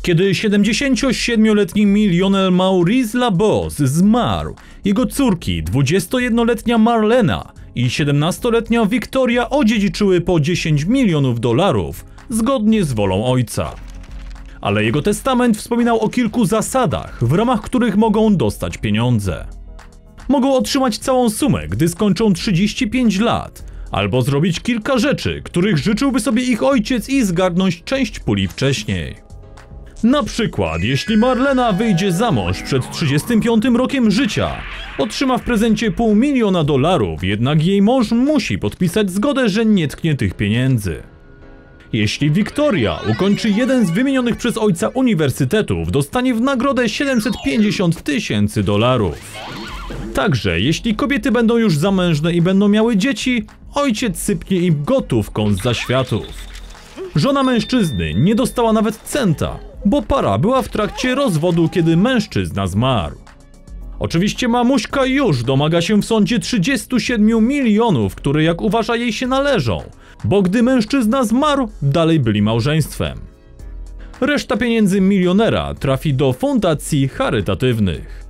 Kiedy 77-letni milioner Maurice Labos zmarł, jego córki 21-letnia Marlena i 17-letnia Victoria odziedziczyły po $10 milionów zgodnie z wolą ojca. Ale jego testament wspominał o kilku zasadach, w ramach których mogą dostać pieniądze. Mogą otrzymać całą sumę, gdy skończą 35 lat, albo zrobić kilka rzeczy, których życzyłby sobie ich ojciec i zgarnąć część puli wcześniej. Na przykład, jeśli Marlena wyjdzie za mąż przed 35 rokiem życia, otrzyma w prezencie $500 000, jednak jej mąż musi podpisać zgodę, że nie tknie tych pieniędzy. Jeśli Victoria ukończy jeden z wymienionych przez ojca uniwersytetów, dostanie w nagrodę $750 000. Także, jeśli kobiety będą już zamężne i będą miały dzieci, ojciec sypnie im gotówką z zaświatów. Żona mężczyzny nie dostała nawet centa, bo para była w trakcie rozwodu, kiedy mężczyzna zmarł. Oczywiście mamuśka już domaga się w sądzie 37 milionów, które jak uważa jej się należą, bo gdy mężczyzna zmarł, dalej byli małżeństwem. Reszta pieniędzy milionera trafi do fundacji charytatywnych.